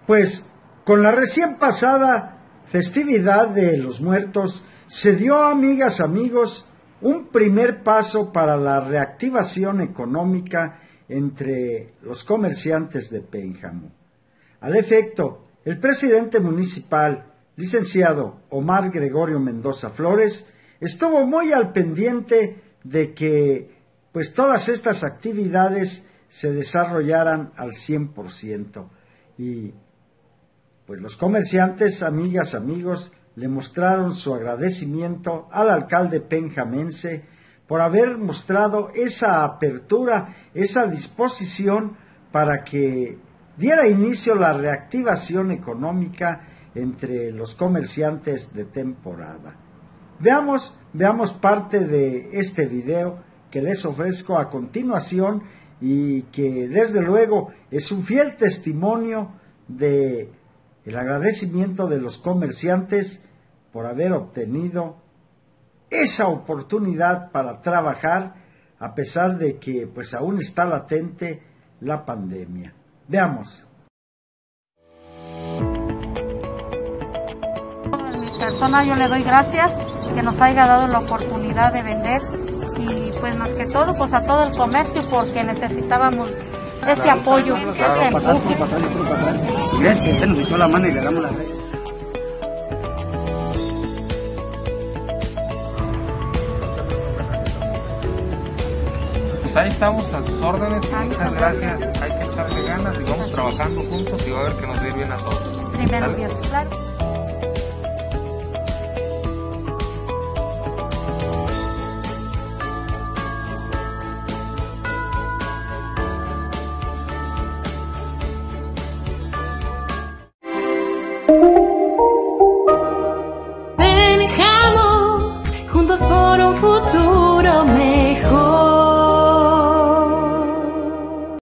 Pues con la recién pasada festividad de los Muertos se dio, amigas, amigos, un primer paso para la reactivación económica entre los comerciantes de Pénjamo. Al efecto, el presidente municipal, licenciado Omar Gregorio Mendoza Flores, estuvo muy al pendiente de que pues todas estas actividades se desarrollaran al 100%. Y pues los comerciantes, amigas, amigos, le mostraron su agradecimiento al alcalde penjamense por haber mostrado esa apertura, esa disposición para que diera inicio la reactivación económica entre los comerciantes de temporada. Veamos parte de este video que les ofrezco a continuación y que desde luego es un fiel testimonio de el agradecimiento de los comerciantes por haber obtenido esa oportunidad para trabajar a pesar de que pues aún está latente la pandemia. Veamos. En mi persona yo le doy gracias que nos haya dado la oportunidad de vender y pues más que todo pues a todo el comercio porque necesitábamos ese apoyo, ese empuje. Gracias que usted nos echó la mano y le damos la gracias. Pues ahí estamos a sus órdenes, muchas gracias, hay que echarle ganas y vamos trabajando juntos y va a ver que nos va a ir bien a todos. Primero Dios, claro.